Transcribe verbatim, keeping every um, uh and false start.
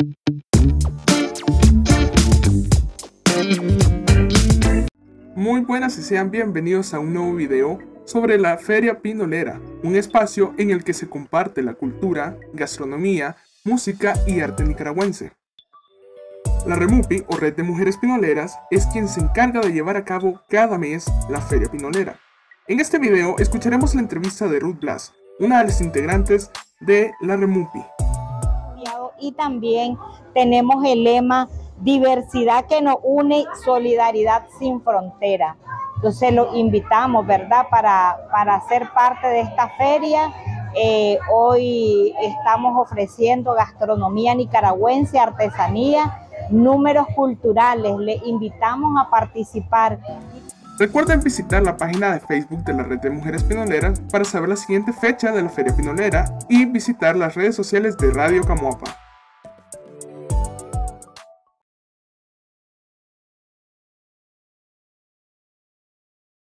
Muy buenas y sean bienvenidos a un nuevo video sobre la Feria Pinolera, un espacio en el que se comparte la cultura, gastronomía, música y arte nicaragüense. La REMUPI, o Red de Mujeres Pinoleras, es quien se encarga de llevar a cabo cada mes la Feria Pinolera. En este video escucharemos la entrevista de Ruth Blas, una de las integrantes de la REMUPI. Y también tenemos el lema diversidad que nos une, solidaridad sin frontera. Entonces los invitamos, ¿verdad?, para, para ser parte de esta feria. Eh, hoy estamos ofreciendo gastronomía nicaragüense, artesanía, números culturales. Les invitamos a participar. Recuerden visitar la página de Facebook de la Red de Mujeres Pinoleras para saber la siguiente fecha de la Feria Pinolera y visitar las redes sociales de Radio Camoapa.